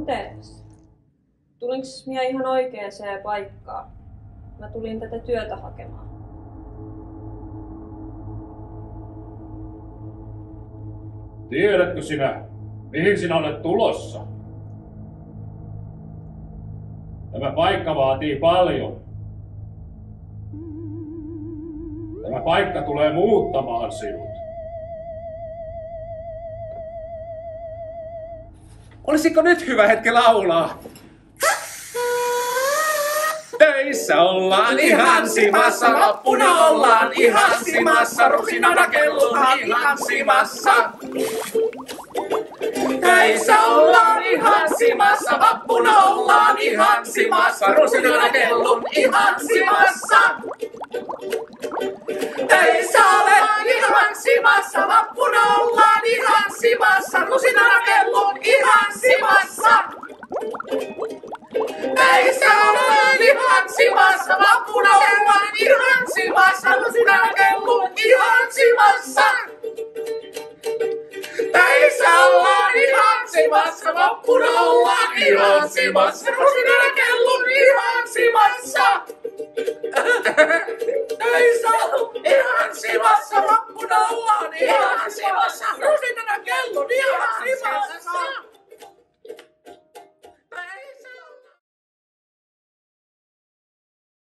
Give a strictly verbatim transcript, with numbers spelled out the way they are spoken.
Anteeksi. Tulinko minä ihan oikeaan paikkaan? Mä tulin tätä työtä hakemaan. Tiedätkö sinä, mihin sinä olet tulossa? Tämä paikka vaatii paljon. Tämä paikka tulee muuttamaan sinut. Olisiko nyt hyvä hetki laulaa? Töissä ollaan ihan simassa, loppuna ollaan ihan simassa, rusinana kelluna ihan simassa. Töissä ollaan ihan simassa, vappuna ollaan ihan simassa, rusinana kellun ihan simassa. Töissä ollaan ihan simassa, vappuna ollaan ihan simassa, rusinana kellun ihan simassa. Töissä ollaan ihan simassa, vappuna ollaan ihan simassa, rusinana kellun ihan simassa. Töissä ollaan ihan simassa, vappuna ollaan ihan simassa, rusinana kellun ihan simassa. Töissä ollaan ihan simassa, vappuna ollaan ihan simassa, rusinana kellun ihan simassa.